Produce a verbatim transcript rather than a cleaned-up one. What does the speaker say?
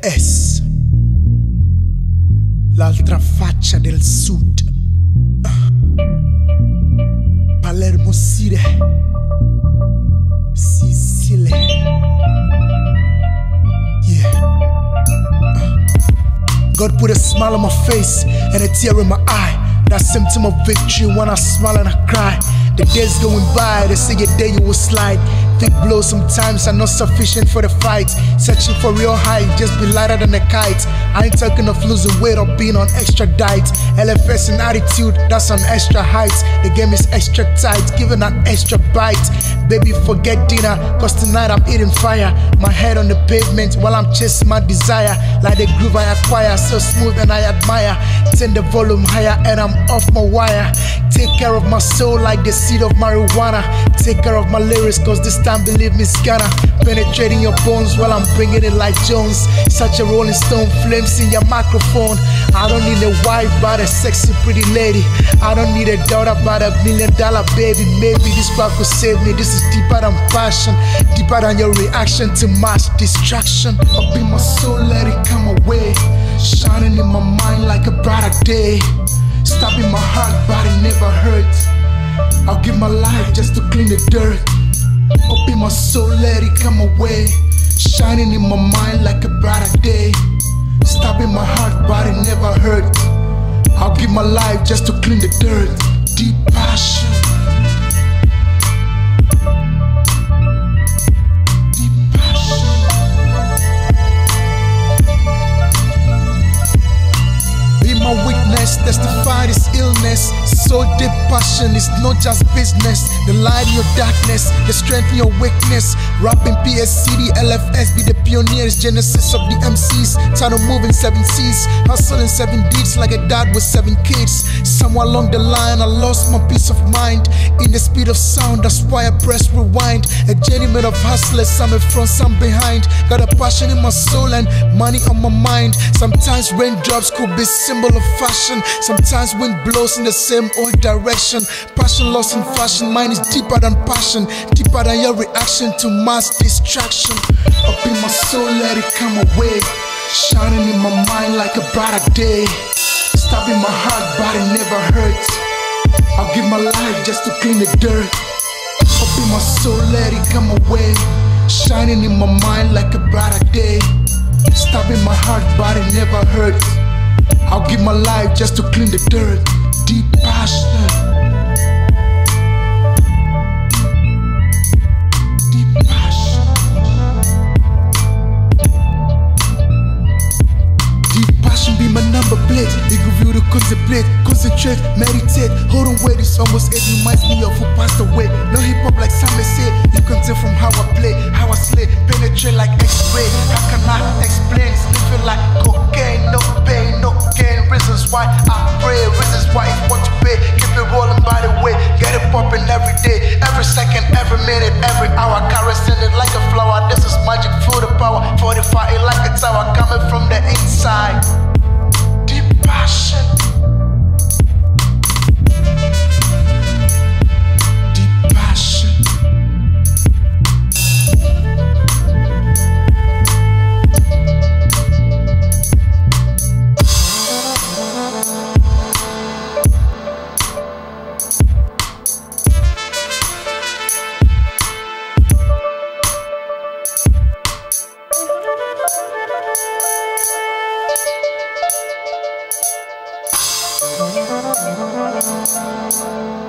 S, l'altra faccia del sud. Palermo City, Sicily. Yeah. God put a smile on my face and a tear in my eye. That symptom of victory when I smile and I cry. The days going by, they say a day you will slide. Thick blows sometimes are not sufficient for the fight. Searching for real high, just be lighter than a kite. I ain't talking of losing weight or being on extra diet. L F S in attitude, that's on extra height. The game is extra tight, giving an extra bite. Baby, forget dinner, cause tonight I'm eating fire. My head on the pavement while I'm chasing my desire. Like the groove I acquire, so smooth and I admire. Turn the volume higher and I'm off my wire. Take care of my soul like the seed of marijuana. Take care of my lyrics, cause this time believe me it's gonna penetrating your bones while I'm bringing it like Jones. Such a rolling stone, flames in your microphone. I don't need a wife but a sexy pretty lady. I don't need a daughter but a million dollar baby. Maybe this rap could save me. This is deeper than passion, deeper than your reaction to mass distraction. Up in my soul, let it come away, shining in my mind like a brighter day. Stopping my heart but it never hurts. I'll give my life just to clean the dirt. Up in my soul, let it come away, shining in my mind like a brighter day. Stopping my heart but it never hurt. I'll give my life just to clean the dirt. Deep passion, deep passion. Be my witness, testify this illness. So deep passion is not just business. The light in your darkness, the strength in your weakness. Rapping P S C D, L F S, be the pioneers, genesis of the M Cs. Time to move in seven seas, hustling seven beats like a dad with seven kids. Somewhere along the line, I lost my peace of mind. In the speed of sound, that's why I press rewind. A journeyman of hustlers, some in front, some behind. Got a passion in my soul and money on my mind. Sometimes raindrops could be symbol of fashion. Sometimes wind blows in the same old direction. Passion lost in fashion, mine is deeper than passion, deeper than your reaction to mass distraction. Up in my soul, let it come away, shining in my mind like a brighter day. Stopping my heart but it never hurts. I'll give my life just to clean the dirt. Up in my soul, let it come away, shining in my mind like a brighter day. Stopping my heart but it never hurts. I'll give my life just to clean the dirt. Deep passion, deep passion, deep passion be my number plate. It give you to contemplate, concentrate, meditate. Hold on, wait, it's almost it reminds me of who passed away. No hip hop like some may say. You can tell from how I play, how I slay, penetrate like X-ray. How can I explain? Sniffing like cocaine, no pain, no gain. Reasons why I pray, reasons why it's what to pay. Keep it rolling by the way, get it popping every day, every second, every minute, every hour. Caressing it like a flower. This is magic through the power. Fortify it like a tower, coming from the inside. Deep passion, deep passion. Thank you.